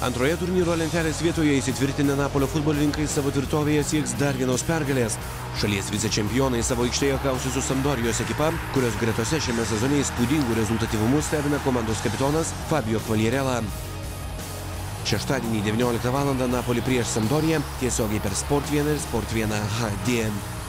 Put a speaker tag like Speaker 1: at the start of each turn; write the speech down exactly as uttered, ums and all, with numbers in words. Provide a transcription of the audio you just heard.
Speaker 1: Antroje turnyro lentelės vietoje įsitvirtinę Napolio futbolininkai savo tvirtovėje sieks dar vienos pergalės. Šalies vicečempionai savo aikštėje kausis su Sampdorijos ekipa, kurios gretose šiame sezone įspūdingų rezultatyvumų stebina komandos kapitonas Fabio Quagliarella. Šeštadienį devynioliktą valandą Napoli prieš Sampdoriją tiesiogiai per Sport vieną ir Sport vieną H D.